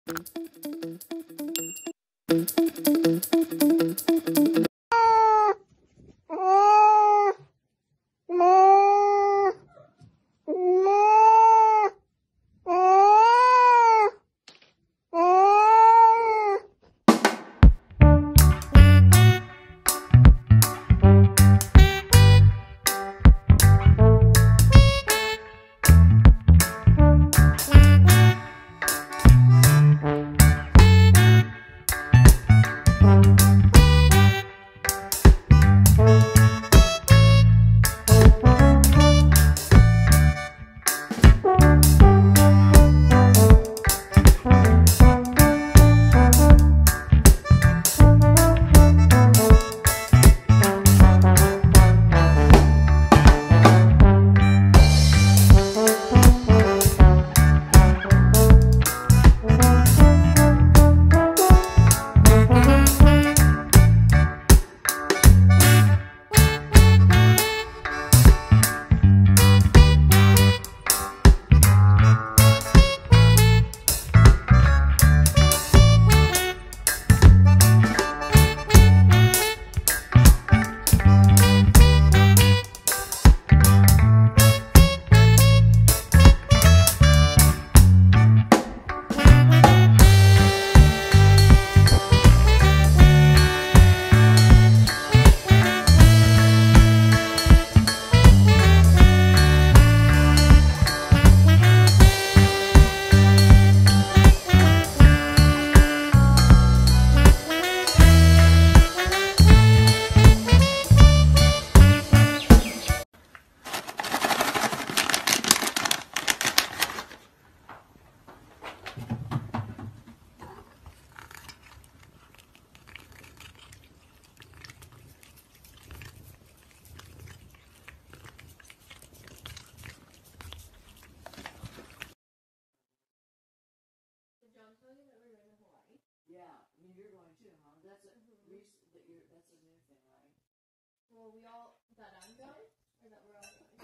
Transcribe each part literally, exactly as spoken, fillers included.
Yeah, I mean you're going too, huh? That's a mm-hmm. recent, that you're, that's a new thing, right? Well, we all that I'm going, or that we're all going.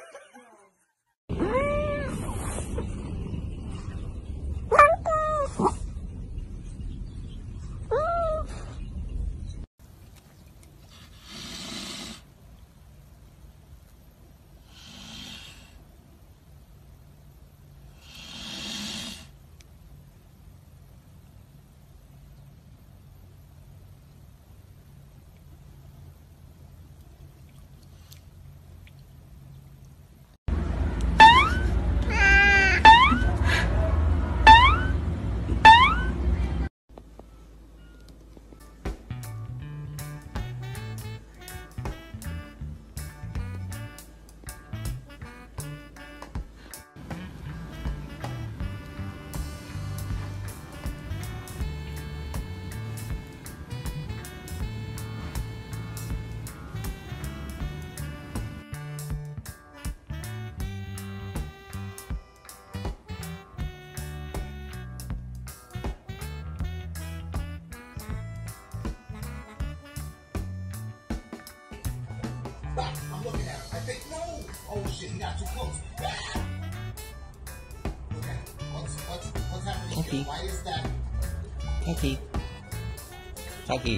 I'm looking at him. I think, no! Oh shit, he got too close. Look at him. What's, what's, what's happening Tucky. here? Why is that? Tucky. Tucky.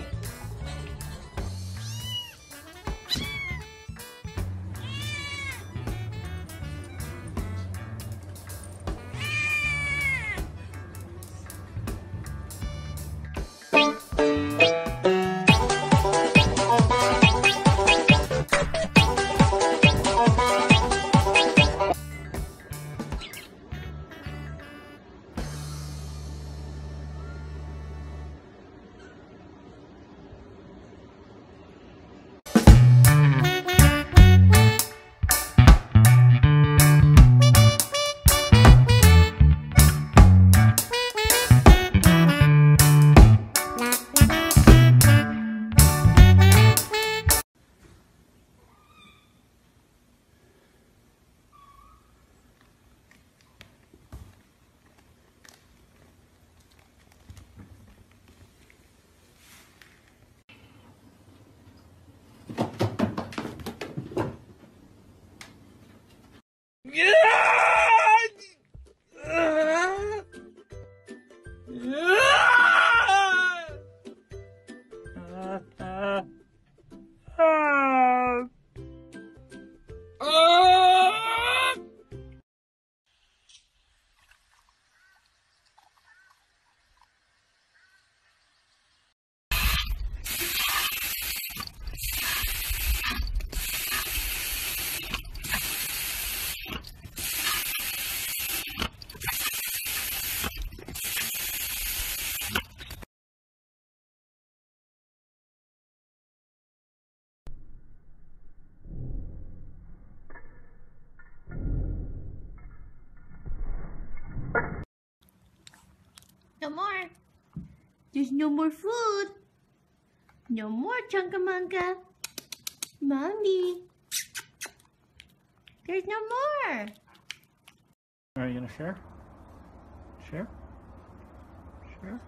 No more. There's no more food. No more Chunkamunka. Mommy. There's no more. Are you gonna share? Share? Share?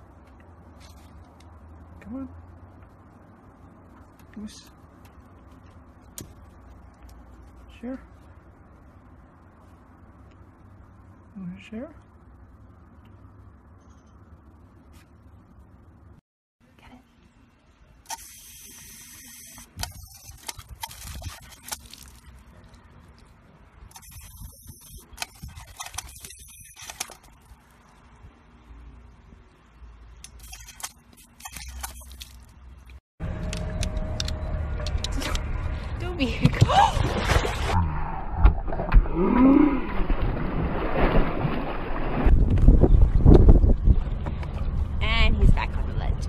Come on. Goose. Share? You wanna share? Don't be. And he's back on the ledge.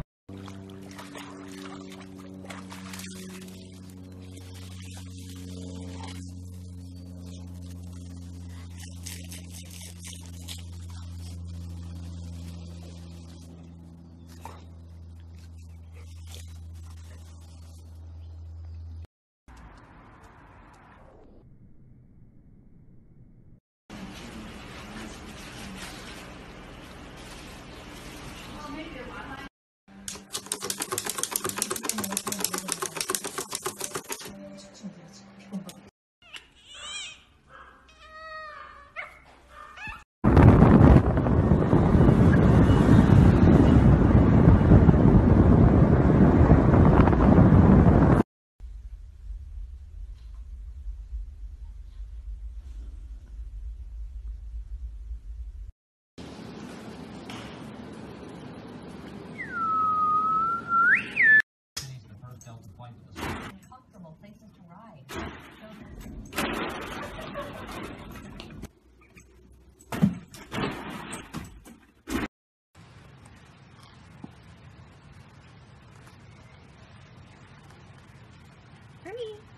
Comfortable places to ride. Ernie.